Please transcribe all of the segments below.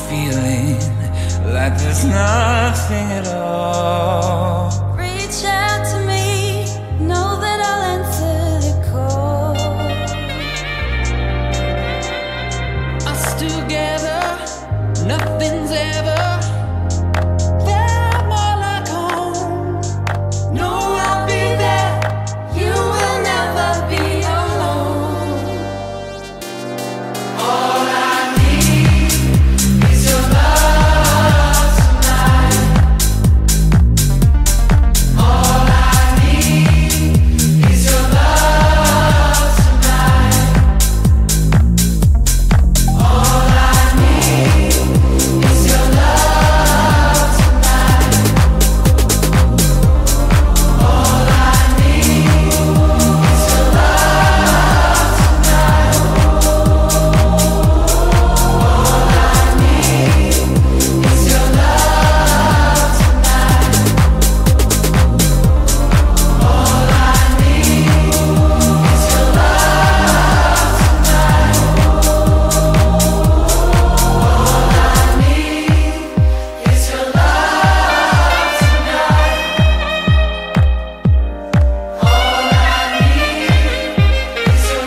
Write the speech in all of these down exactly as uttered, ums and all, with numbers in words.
feeling like there's nothing at all, reach out to me, know that I'll answer the call. Us together, nothing's ever felt more like home. No, I'll be there, you will never be alone. All I need is your love tonight. All I need is your love tonight. All I need is your love tonight. All I need is your love tonight. All I need is your love tonight. All I need is your love tonight. All I need is your love tonight. All I need is your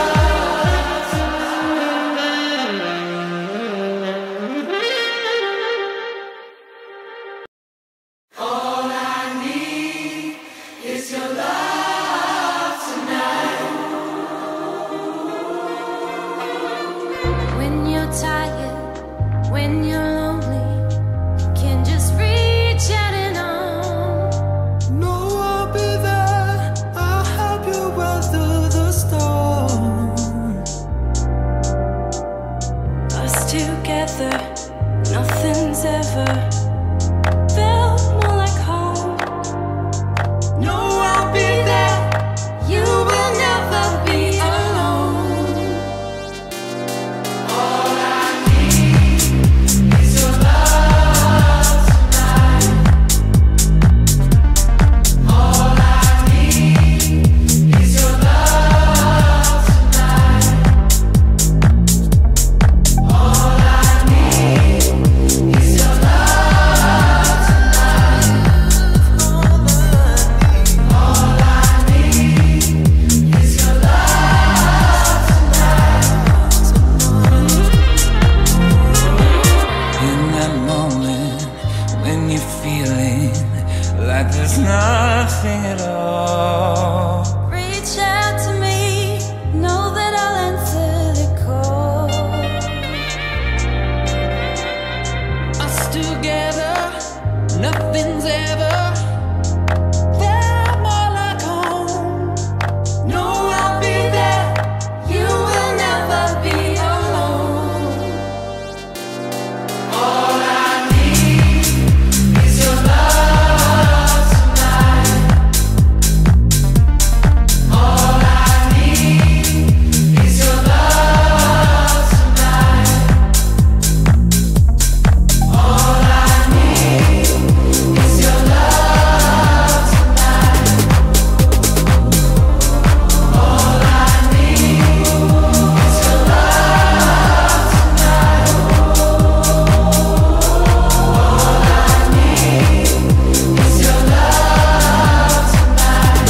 love. All I need is your love tonight. When you're tired, when you're lonely, you can just reach out and on. No, I'll be there. I'll help you weather the storm. Us together, nothing's ever felt more like home. No, I'll be there. You will never be alone. All I need is your love tonight. All I need is your love tonight. All I need is your love tonight. All I need is your love tonight. in that moment when you're feeling like there's nothing at all. Reach out to me, know that I'll answer the call. Us together, nothing's ever felt more like home. No, I'll be there, you will never be alone. All I need is your love tonight. All I need is your love tonight. All I need is your love tonight. All I need is your love tonight. All I need is your love tonight.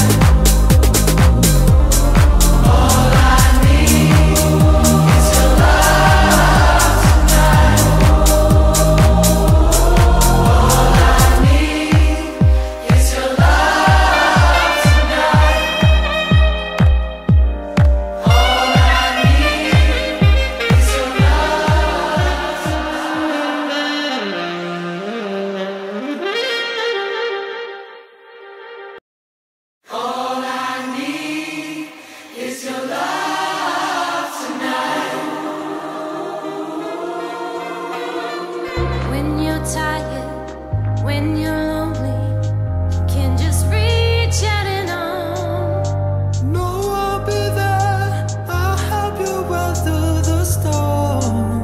All I need is your love tonight. All I need is your love tonight. All I need is your love. All I need is your love tonight. When you're tired, when you're lonely, you can just reach out and on. No, I'll be there. I'll help you weather the storm.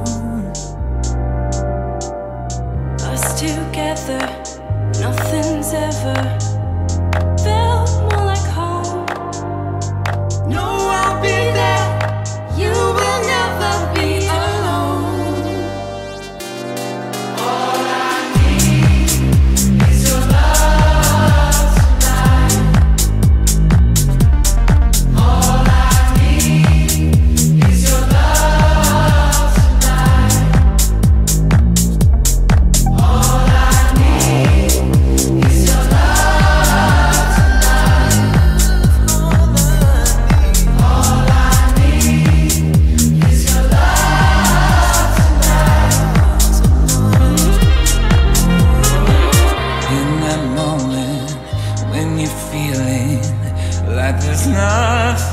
Us together, nothing's ever felt more like home. No, I'll be there. You will never be alone.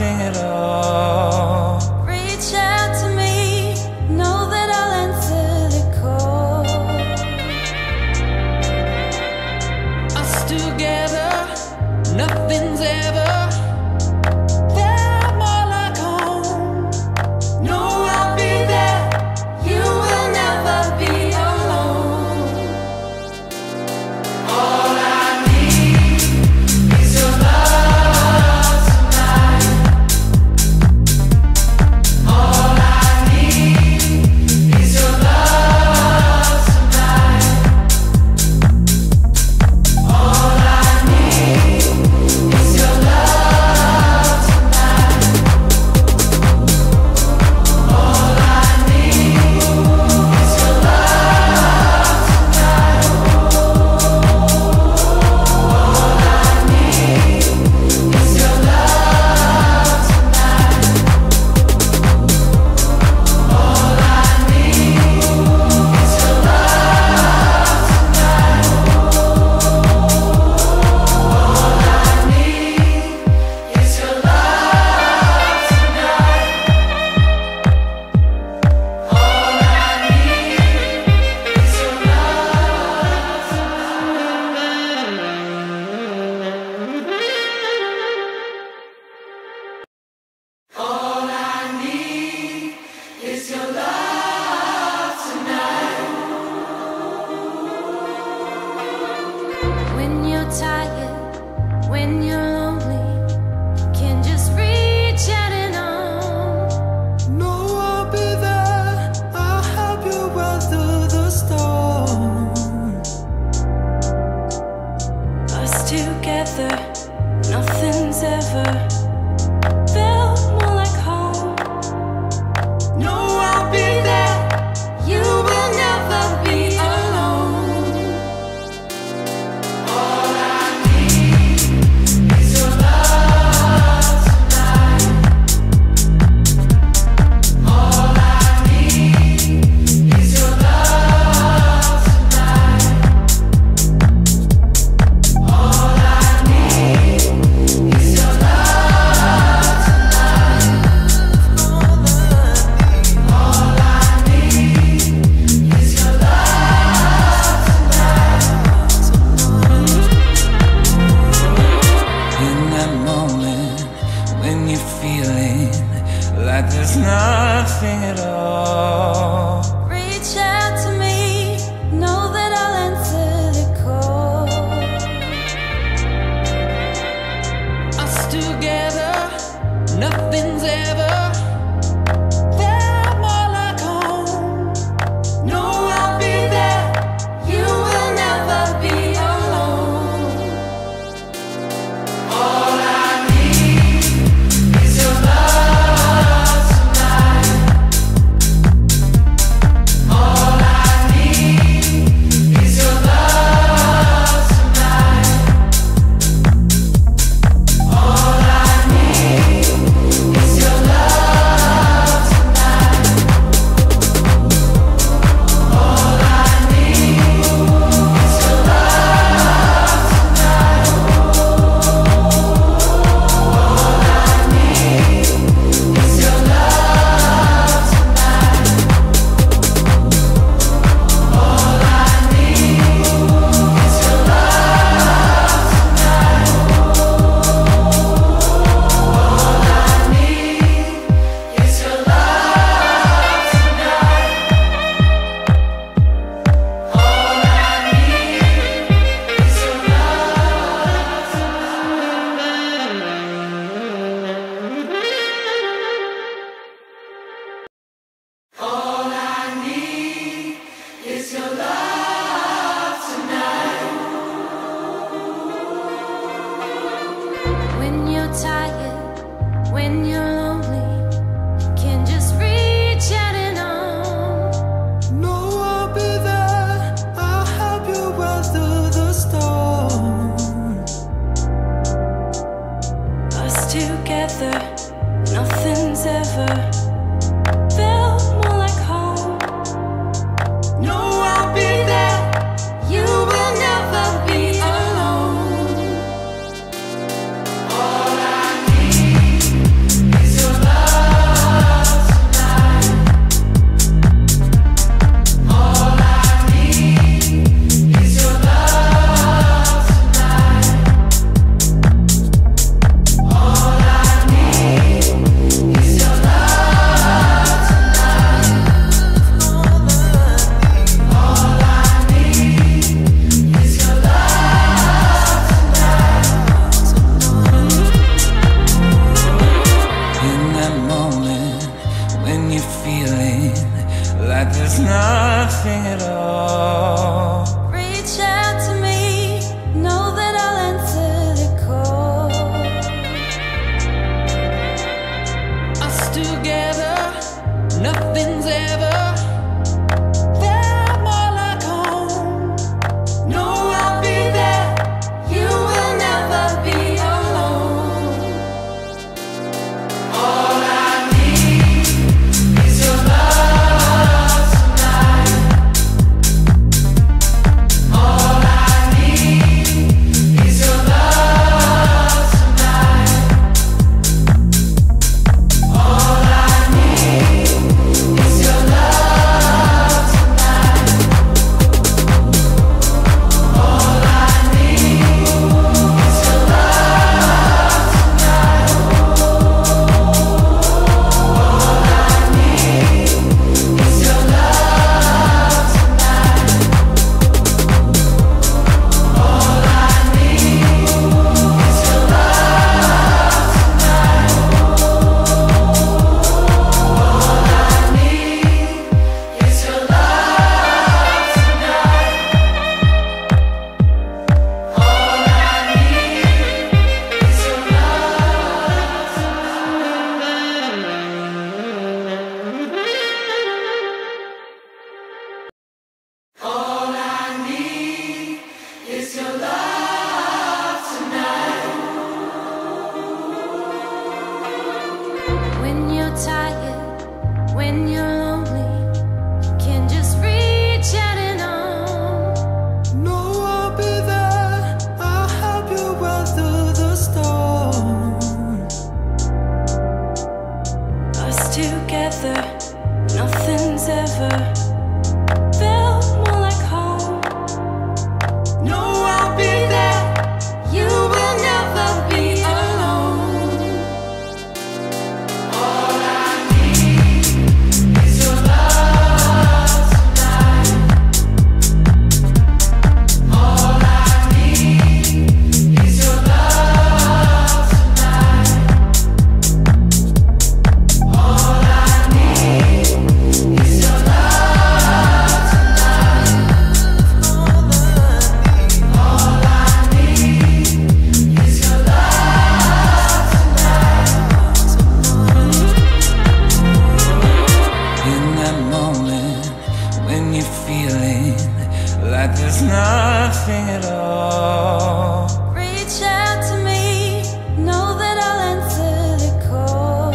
nothing at all. Reach out to me, know that I'll answer the call. Us together, nothing's ever felt more like home. No, I'll be there. You will never be alone. All I need is your love tonight. All I need is your love tonight. All I need is your love tonight. All I need is your love tonight. All I need is your love tonight. All I need is your love tonight. All I need is your love tonight. All I need is your love. All I need is your love tonight. When you're tired, when you're lonely, you can just reach out and on. No, I'll be there. I'll help you weather the storm. Us together, nothing's ever felt more like home. No, I'll be there. You will never be alone. All I need is your love tonight. All I need is your love tonight. All I need is your love you're feeling like there's nothing at all. Reach out to me, know that I'll answer the call.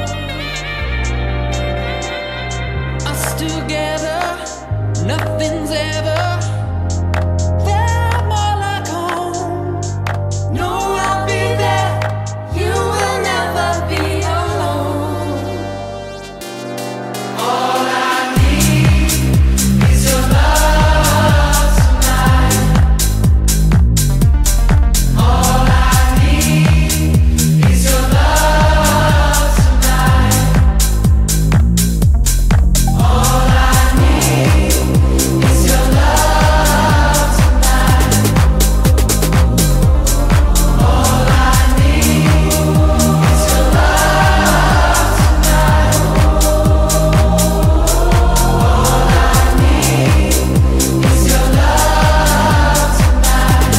Us together, nothing's ever felt more like home. No, I'll be there. You will never be alone. All I need is your love tonight. All I need is your love tonight. All I need is your love tonight. All I need is your love tonight. All I need is your love tonight.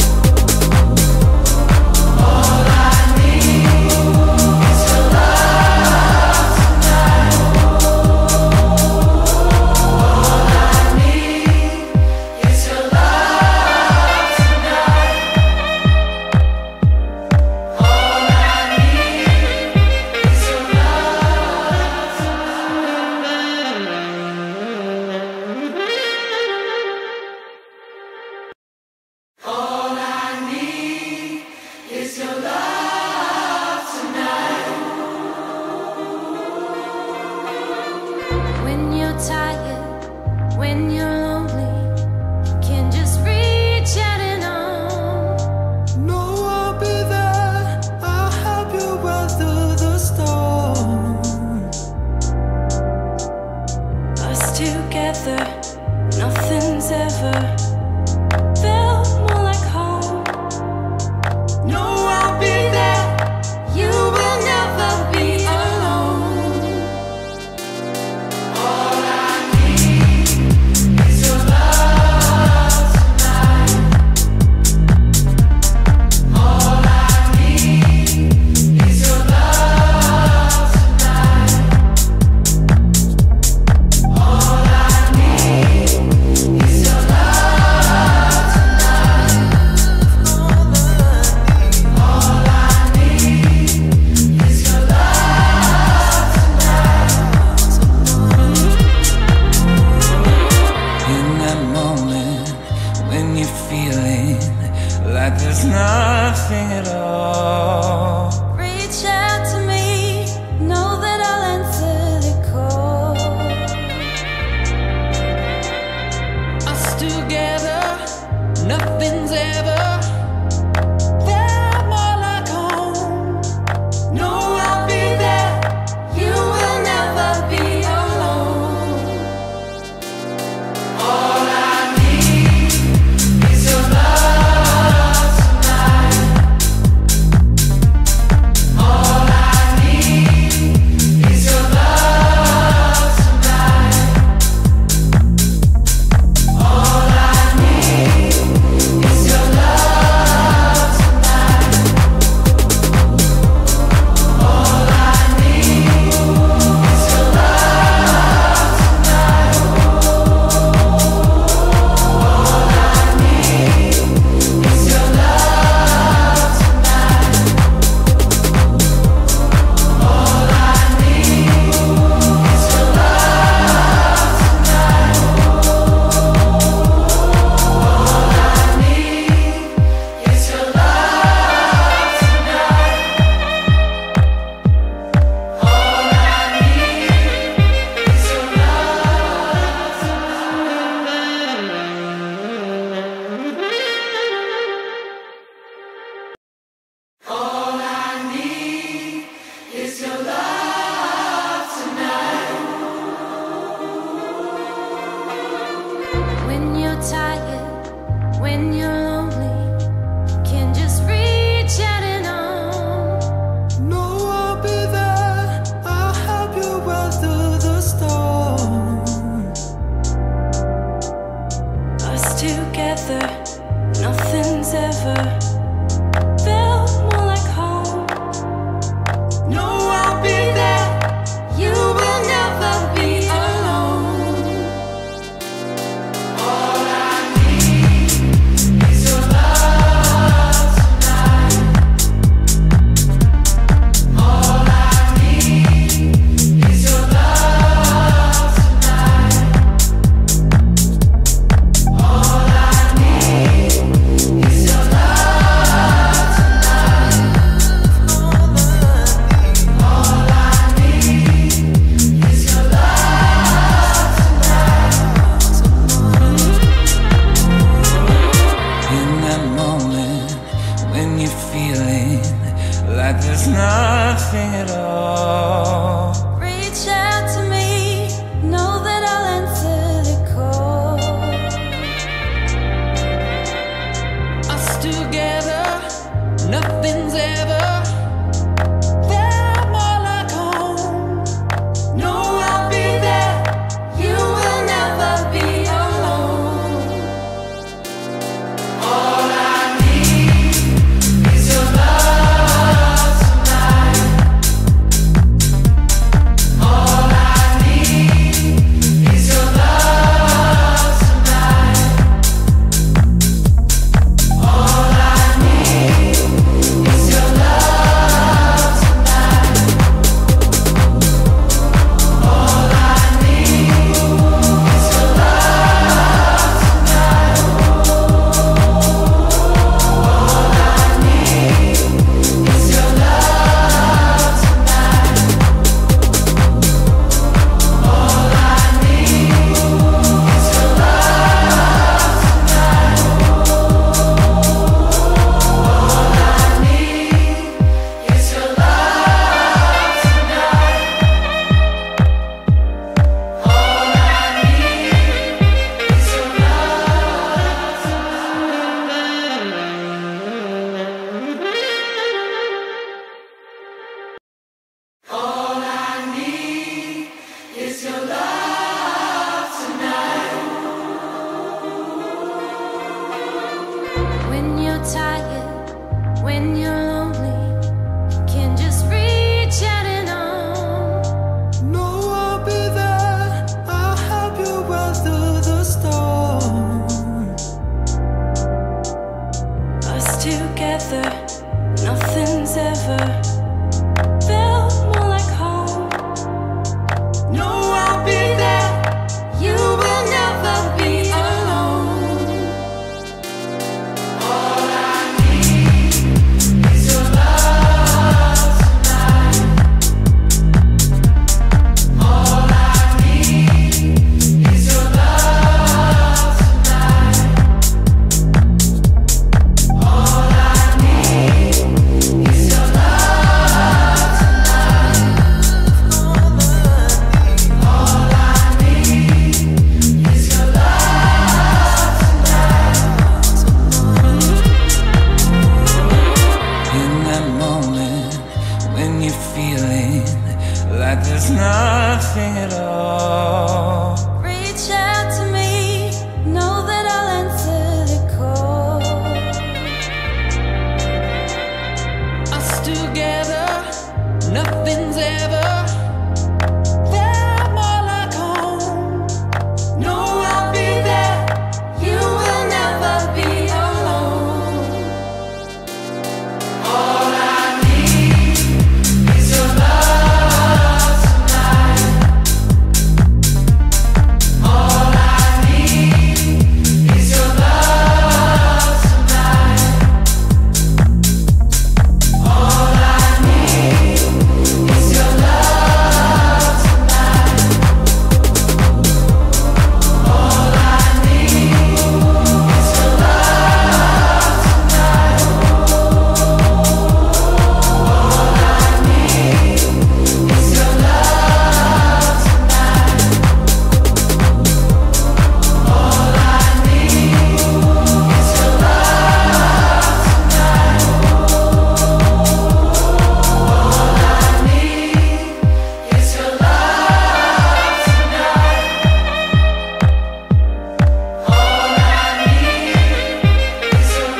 All I need is your love tonight. All I need is your love tonight. All I need is your love. All I need is your love tonight. When you're tired, when you're lonely, you can just reach out and on. No, I'll be there. I'll help you weather the storm. Us together, nothing's ever felt more like home. No, I'll be there. You will never be alone. All I need is your love tonight. All I need is your love tonight. All I need is your love tonight. All I need is your love tonight. In that moment when you're feeling like there's nothing at all. Reach out to me, know that I'll answer the call. Us together, nothing's ever felt more like home. No, I'll be there. You will never be alone. All I need is your love tonight. All I need is your love tonight. All I need is your love tonight. All I need is your love tonight. All I need is your love tonight. All I need is your love tonight. All I need is your love tonight. All I need is your love. All I need is your love tonight. When you're tired, when you're lonely, you can just reach out and on. No, I'll be there. I'll help you weather the storm. Us together, nothing's ever felt more like home. No, I'll be there. You will never be alone. nothing at all. Reach out to me, know that I'll answer the call. Us together, nothing's ever felt more like home. No, I'll be there. You will never be alone. All I need is your love tonight. All I need is your love tonight. All I need is your love tonight. All I need is your love tonight. All I need is your love tonight. All I need is your love tonight. All I need is your love tonight. All I need is your love. All I need is your love tonight. When you're tired, when you're lonely, you can just reach out and on. No, I'll be there. I'll help you weather the storm. Us together, nothing's ever felt more like home. No, I'll be there. You will never be alone. All I need is your love tonight. All I need is your love tonight. All I need is your love tonight. All I need is your love tonight. In that moment when you're feeling like there's nothing at all. Reach out to me, know that I'll answer the call. Us together, nothing's ever felt more like home. No, I'll be there. You will never be alone. All I need is your love tonight. All I need is your love tonight. All I need is your love tonight. All I need is your love tonight. All I need is your love tonight. All I need is your love tonight. All I need is your love tonight. All I need is your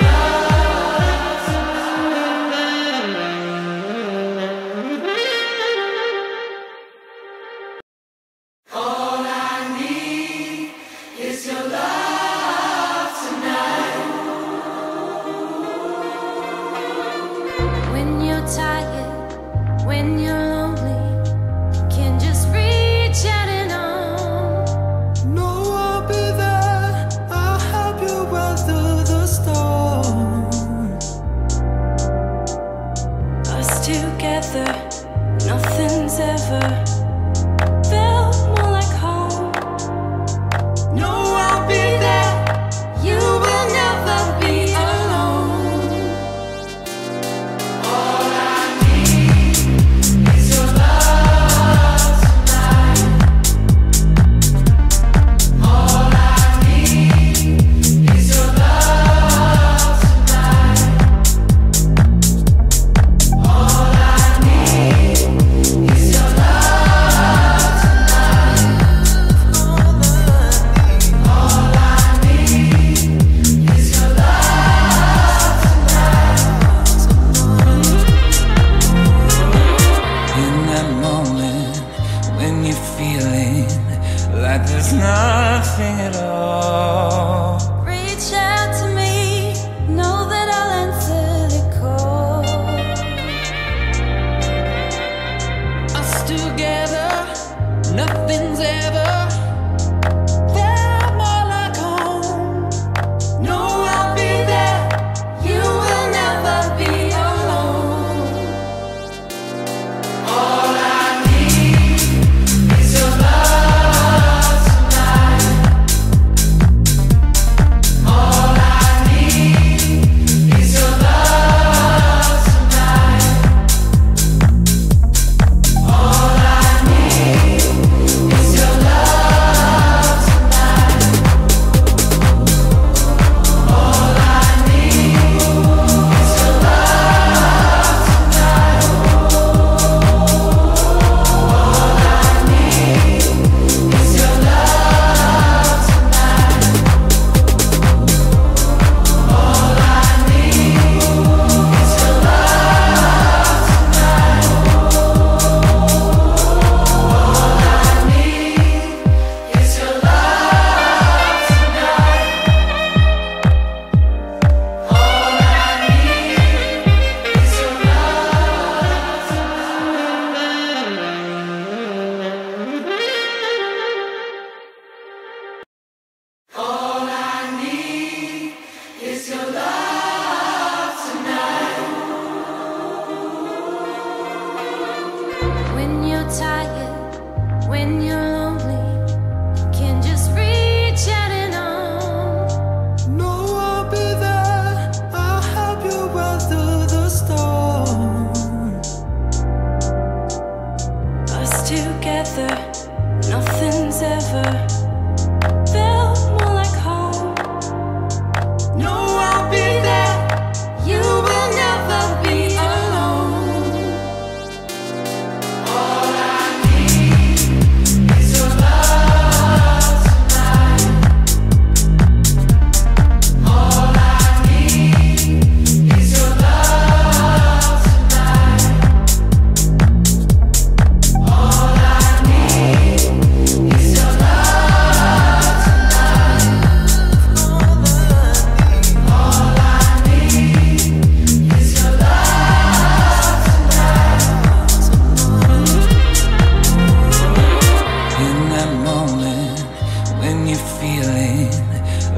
love. All I need is your love tonight. When you're tired, when you're lonely, you can just reach out and on. No, I'll be there. I'll help you weather the storm. Us together, nothing's ever felt more like home. No, I'll be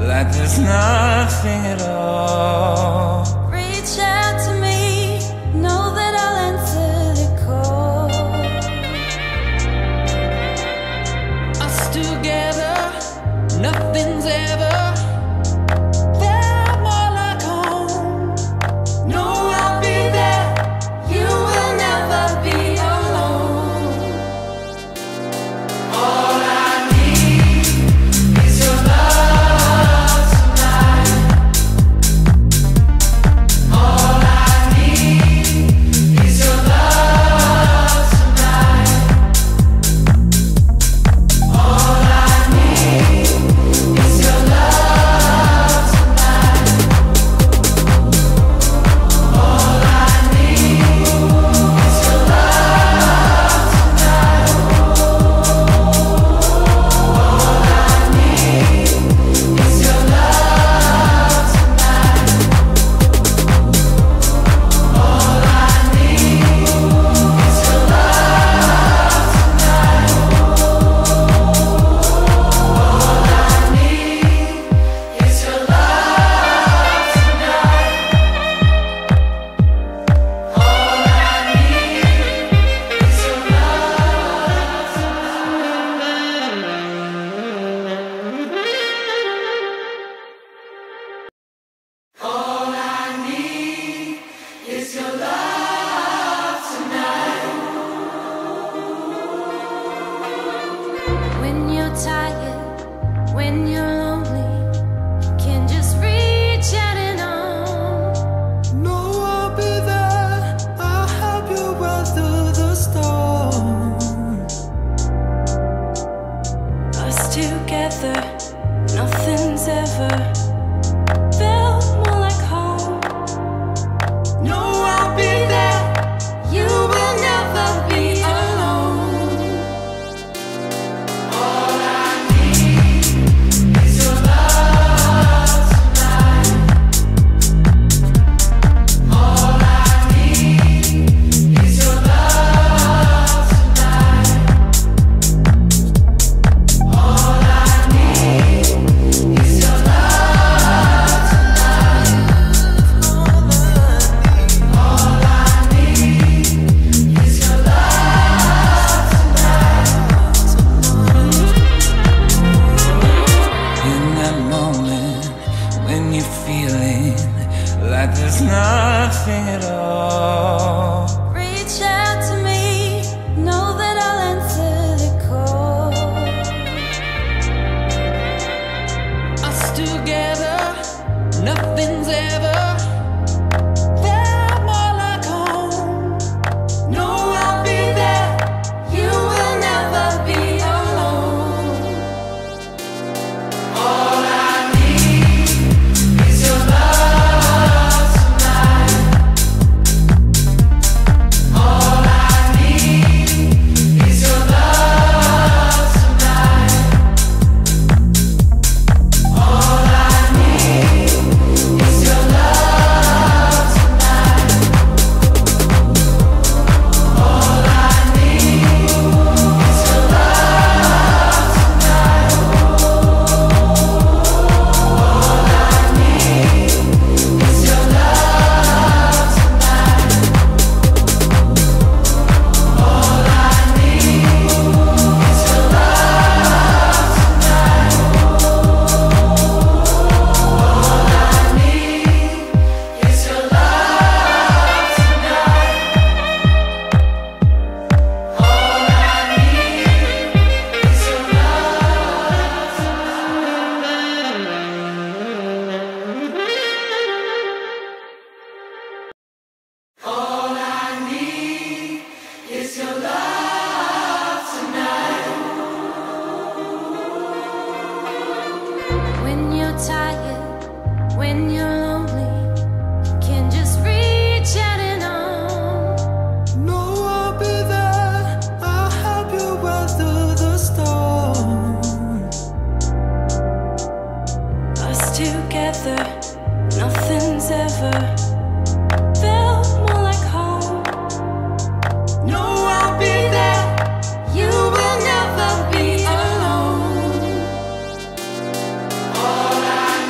like there's nothing at all. Reach out to me, know that I'll answer the call. Us together, nothing's ever felt more like home. No, I'll be there. You will never be alone. All I need is your love tonight. All I need is your love tonight. All I need is your love tonight. All I need is your love tonight. All I need is your love tonight. All I need is your love tonight. All I need is your love tonight. All I need is your love. All I need is your love tonight. When you're tired, when you're lonely, you can just reach out and on. No, I'll be there. I'll help you weather the storm. Us together, nothing's ever felt more like home. No, I'll be there. You will never be alone. All I need is your love tonight. All I need is your love tonight. All I need is your love tonight. All I need is your love tonight. In that moment when you're feeling like there's nothing at all. Reach out to me, know that I'll answer the call. Us together, nothing's ever felt more like home. No, I'll be there. You will never be alone. All I need is your love tonight. All I need is your love tonight. All I need is your love tonight. All I need is your love tonight. All I need is your love tonight. All I need is your love tonight. All I need is your love tonight. All I need is your love. All I need is your love tonight. When you're tired, when you're lonely, you can just reach out and on. No, I'll be there. I'll help you weather the storm. Us together, nothing's ever felt more like home. No, I'll be there. You will never be alone. All I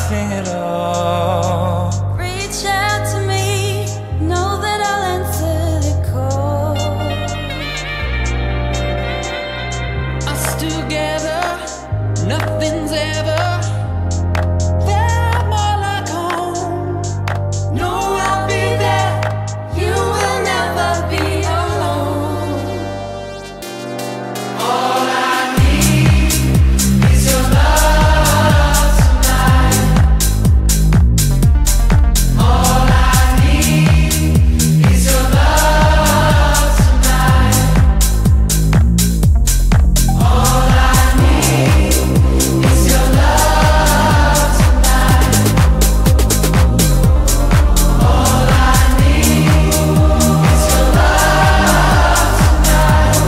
nothing at all. Reach out to me, know that I'll answer the call. Us together, nothing's ever felt more like home. No, I'll be there. You will never be alone. All I need is your love tonight. All I need is your love tonight. All I need is your love tonight. All I need is your love tonight.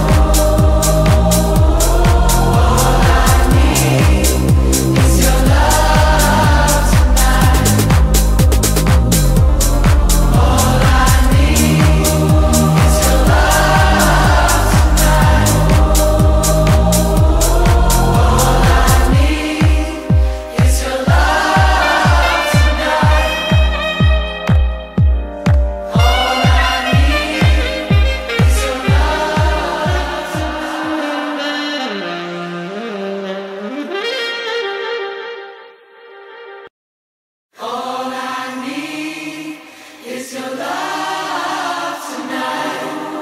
All I need is your love tonight. All I need is your love tonight. All I need is your love tonight. All I need is your love. All I need is your love tonight.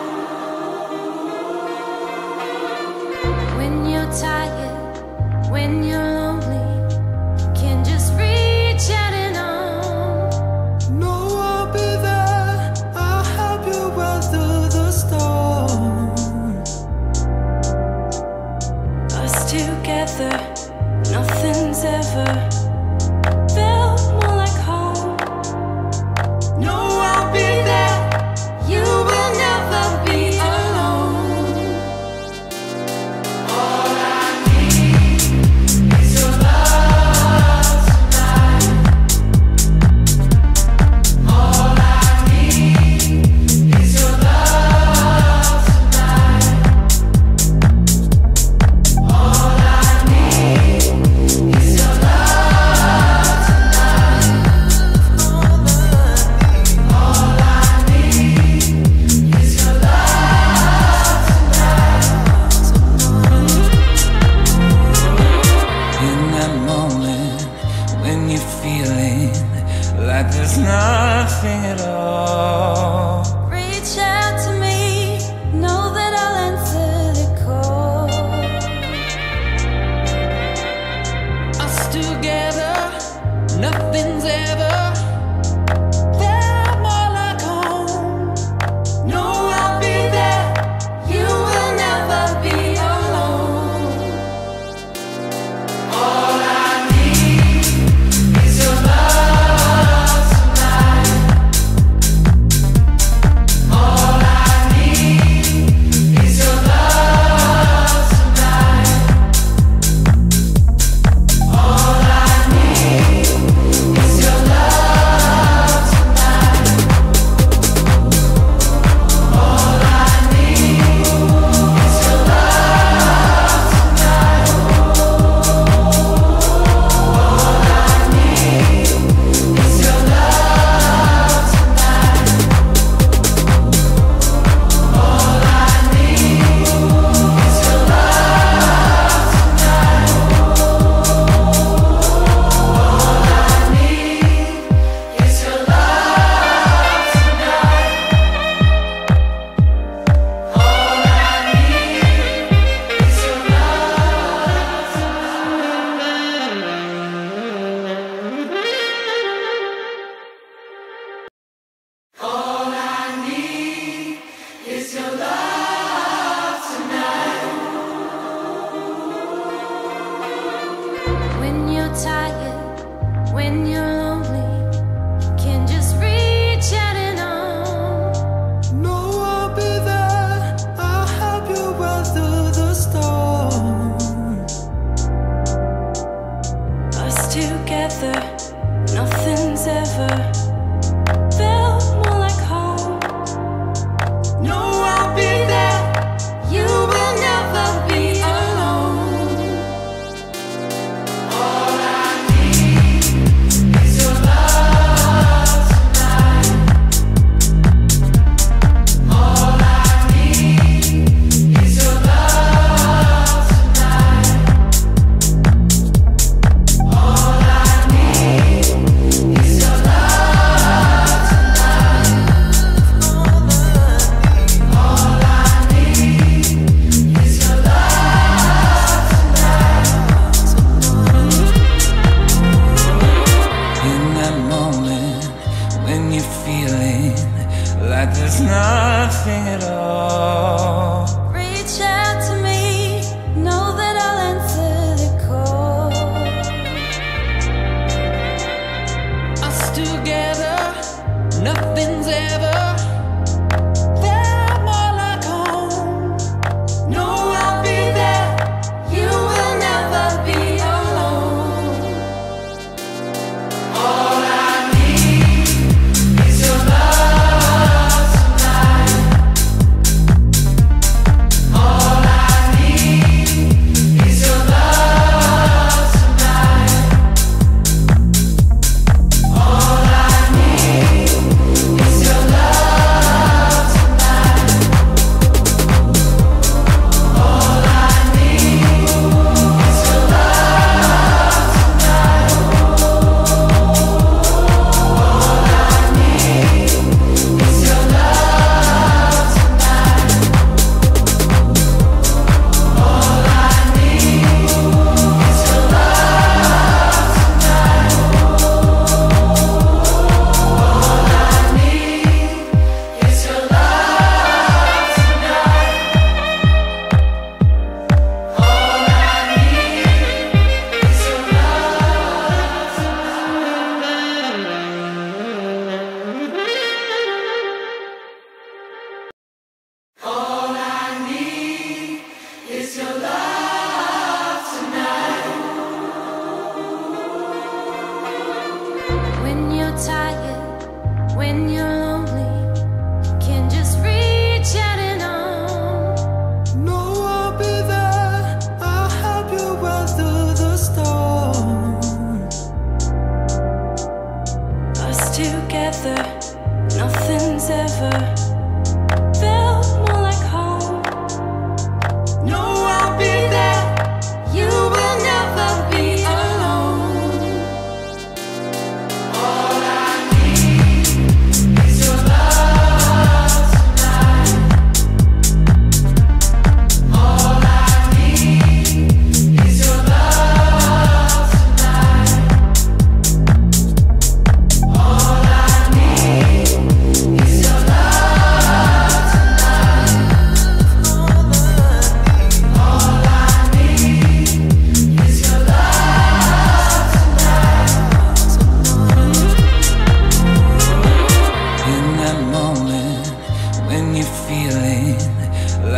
When you're tired, when you're lonely, you can just reach out and on. No, I'll be there. I'll help you weather the storm. Us together, nothing's ever felt more like home. No, I'll be there. You will never be alone. All I need is your love tonight. All I need is your love tonight. All I need is your love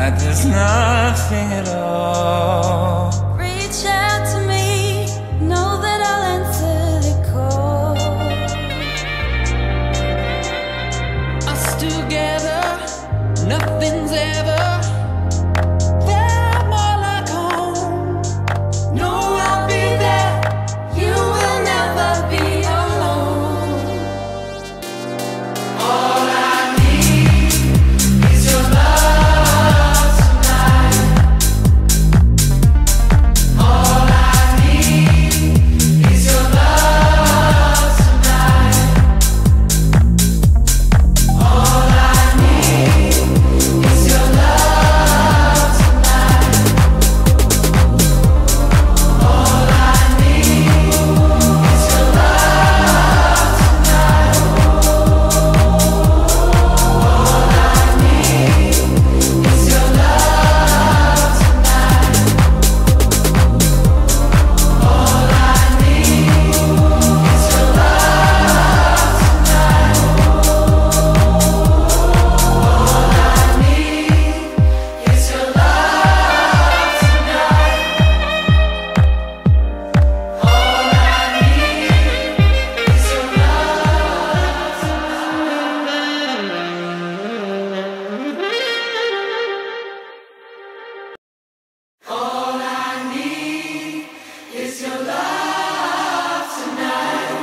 like there's nothing at all. Reach out to me, know that I'll answer the call. Us together, nothing's ever felt more like home. No, I'll be there. You will never be alone. All I need is your love tonight. All I need is your love tonight. All I need is your love tonight. All I need is your love tonight. All I need is your love tonight. All I need is your love tonight. All I need is your love tonight. All I need is your love. All I need is your love tonight.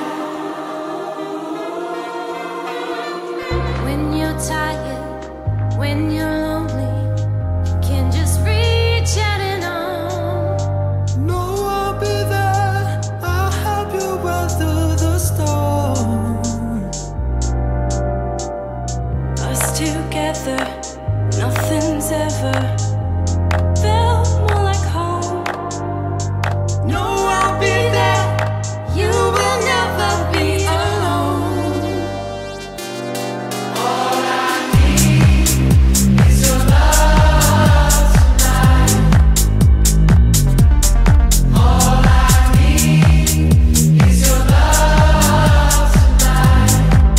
When you're tired, when you're lonely, you can just reach out and on. No, I'll be there. I'll help you weather the storm. Us together, nothing's ever felt more like home. No, I'll be there. You will never be alone. All I need is your love tonight. All I need is your love tonight.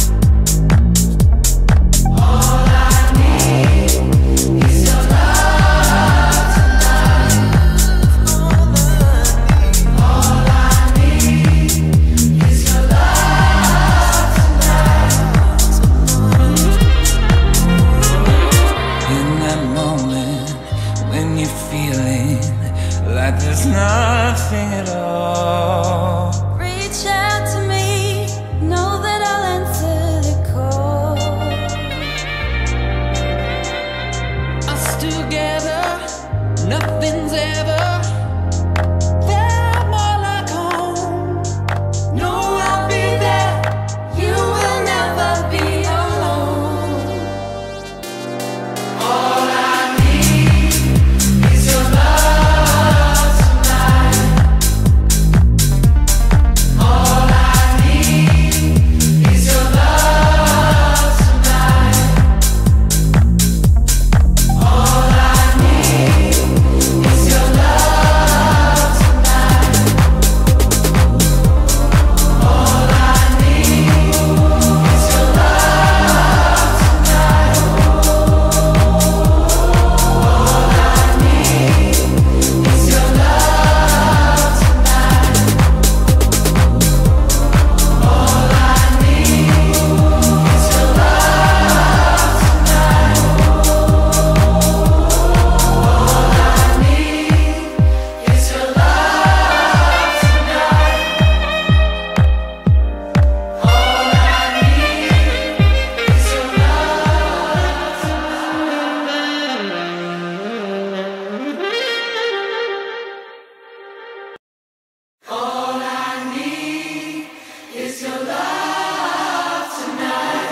All I need is your love tonight. All I need is your love tonight. In that moment when you're feeling like there's nothing at all. Reach out to me, know that I'll answer the call. Us together, nothing's ever felt more like home. No, I'll be there. You will never be alone. All I need is your love tonight. All I need is your love tonight. All I need is your love tonight. All I need is your love tonight. All I need is your love tonight. All I need is your love tonight. All I need is your love tonight. All I need is your love. All I need is your love tonight.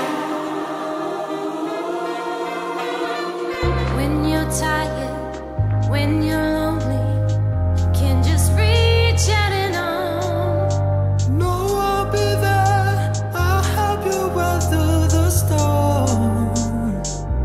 When you're tired, when you're lonely, you can just reach out and on. No, I'll be there. I'll help you weather the storm.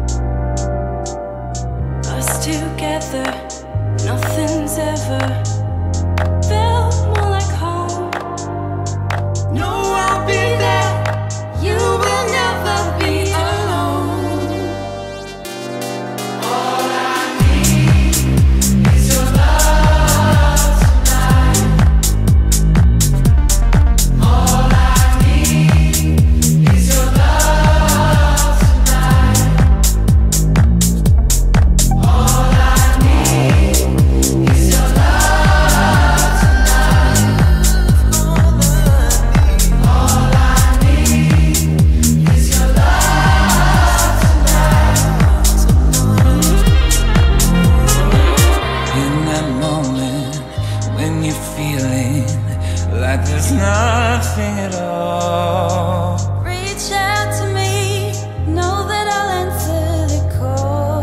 Us together, nothing's ever felt more like home. No, I'll be there. You will never be alone. All I need you're feeling like there's nothing at all. Reach out to me, know that I'll answer the call.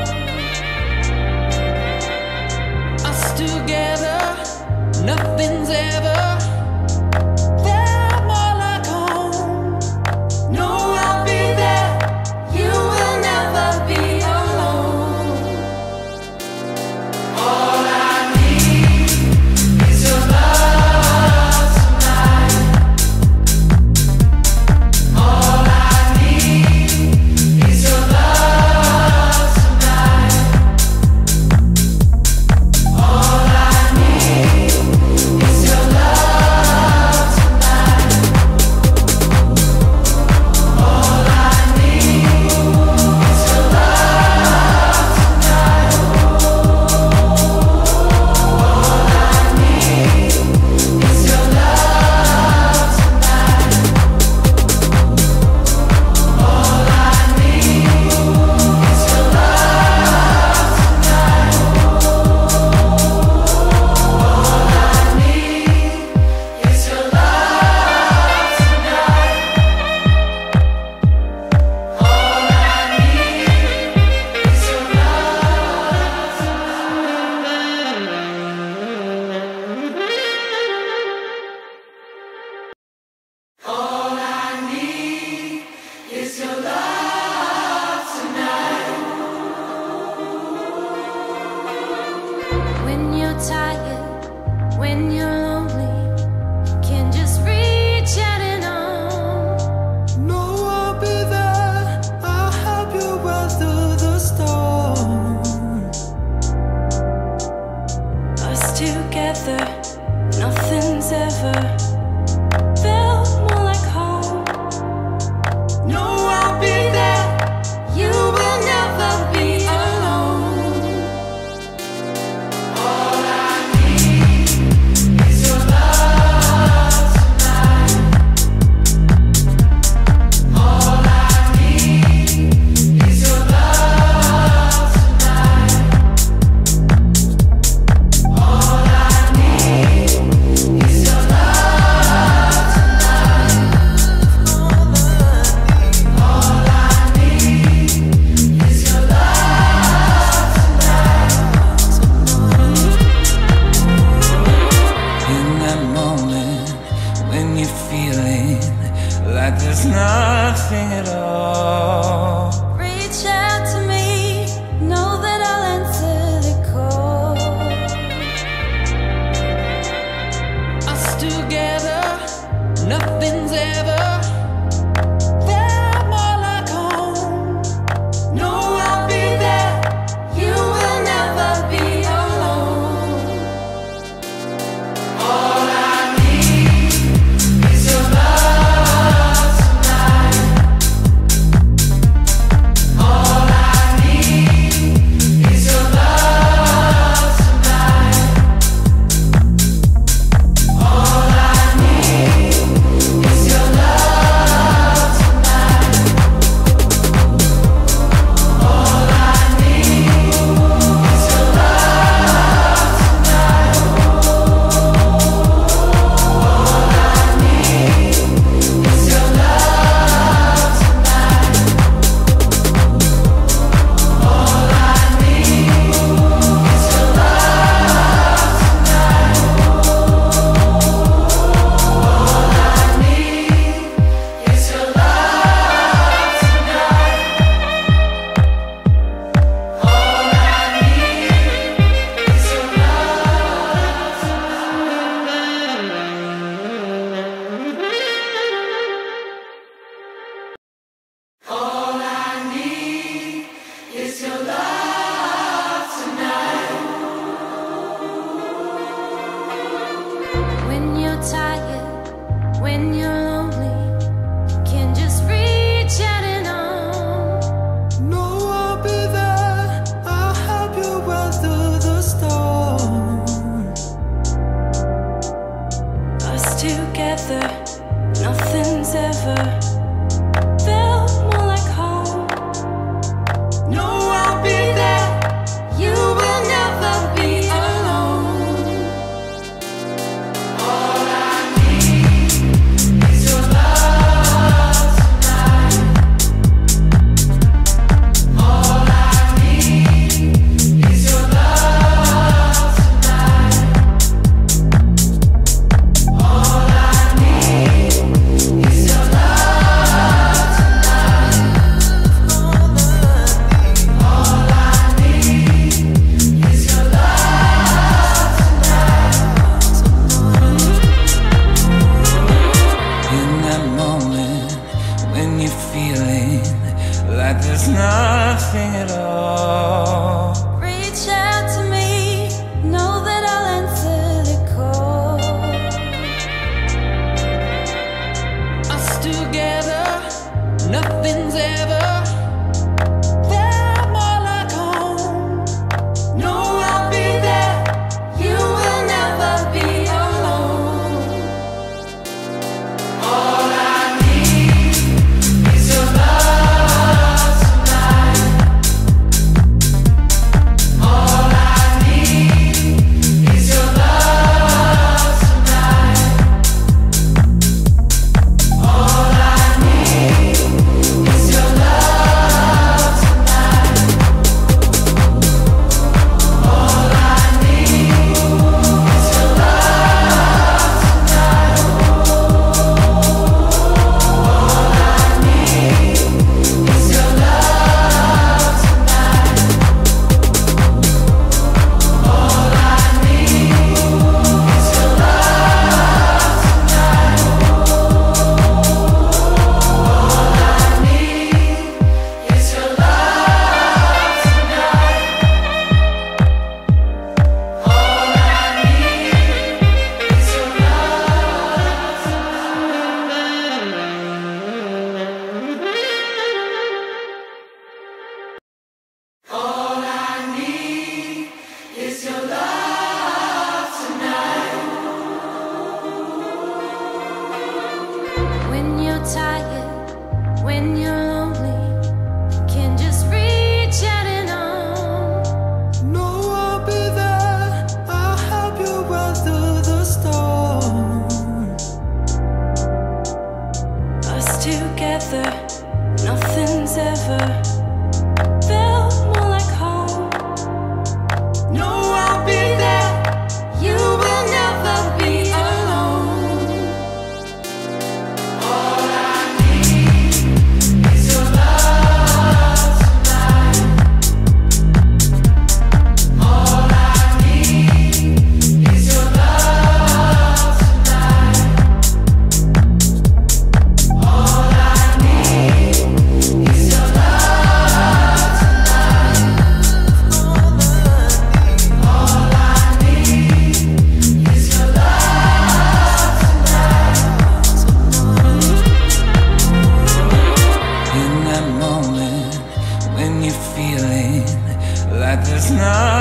Us together, nothing's ever felt more like home. No, I'll be there. You will never be alone. All I need is your love tonight. All I need is your love tonight. All I need is your love tonight. All I need is your love tonight. All I need is your love tonight. All I need is your love tonight. All I need is your love tonight. All I need is your love. All I need is your love tonight. When you're tired, when you're lonely, you can just reach out and on. No, I'll be there. I'll help you weather the storm. Us together, nothing's ever felt more like home. No, I'll be there. You will never be alone. All I need is your love tonight. All I need is your love tonight. All I need is your love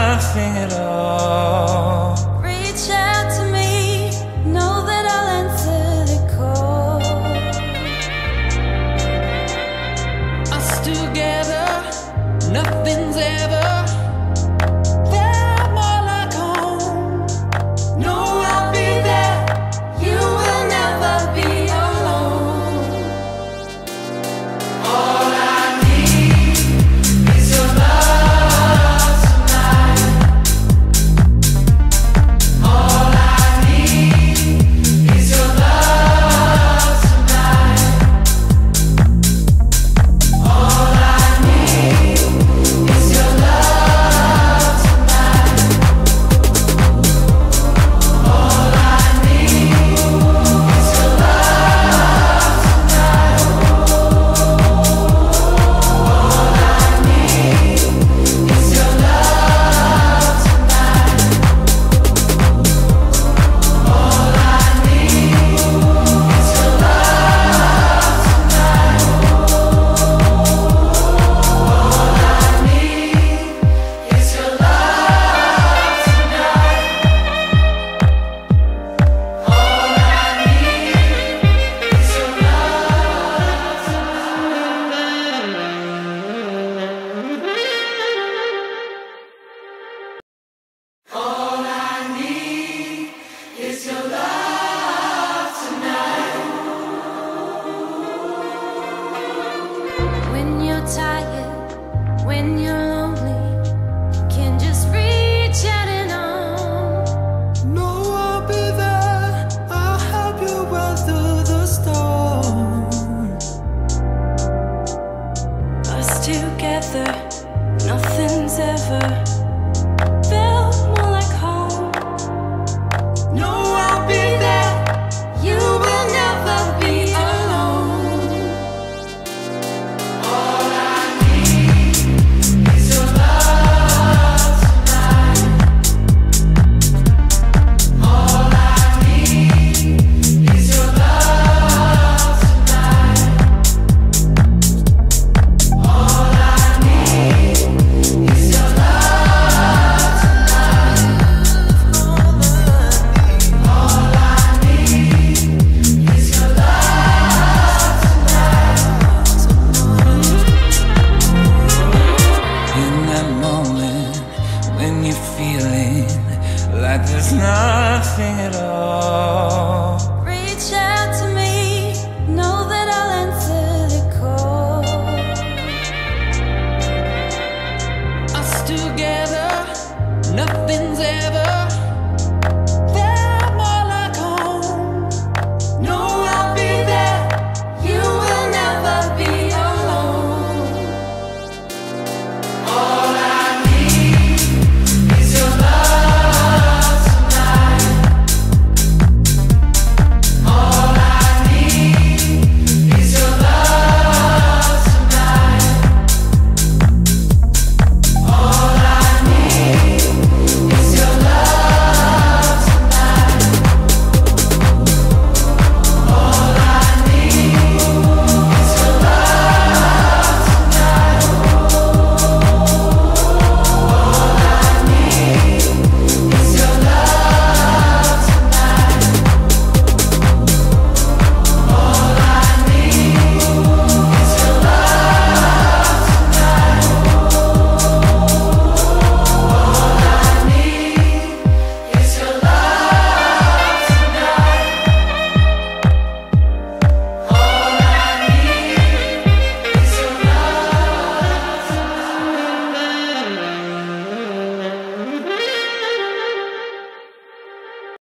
nothing at all. Reach out to me, know that I'll answer the call. Us together, nothing's ever felt more like home. No, I'll be there. You will never be alone. All I need is your love tonight. All I need is your love tonight. All I need is your love tonight. All I need is your love tonight. All I need is your love tonight. All I need is your love tonight. All I need is your love tonight. All I need is your All I need is your love tonight. When you're tired, when you're lonely, you can just reach out and on. No, I'll be there. I'll help you weather the storm. Us together, nothing's ever felt more like home. No, I'll be there. You will never be alone. All I need is your love tonight. All I need is your love tonight. All I need is your love tonight. All I need is your love tonight. In that moment when you're feeling like there's nothing at all. Reach out to me, know that I'll answer the call. Us together, nothing